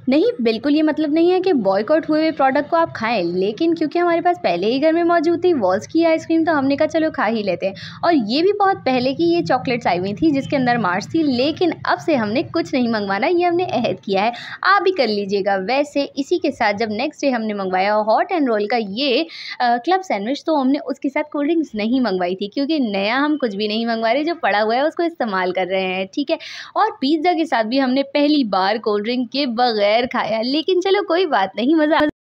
नहीं, बिल्कुल ये मतलब नहीं है कि बॉयकॉट हुए हुए प्रोडक्ट को आप खाएँ, लेकिन क्योंकि हमारे पास पहले ही घर में मौजूद थी वॉल्स की आइसक्रीम, तो हमने कहा चलो खा ही लेते हैं। और ये भी बहुत पहले की ये चॉकलेट्स आई हुई थी जिसके अंदर मार्स थी, लेकिन अब से हमने कुछ नहीं मंगवाना, ये हमने अहद किया है। आप भी कर लीजिएगा। वैसे इसी के साथ जब नेक्स्ट डे हमने मंगवाया हॉट एंड रोल का ये क्लब सैंडविच, तो हमने उसके साथ कोल्ड ड्रिंक्स नहीं मंगवाई थी, क्योंकि नया हम कुछ भी नहीं मंगवा रहे, जो पड़ा हुआ है उसको इस्तेमाल कर रहे हैं, ठीक है। और पिज़्ज़ा के साथ भी हमने पहली बार कोल्ड ड्रिंक के बगैर खाया, लेकिन चलो कोई बात नहीं, मज़ा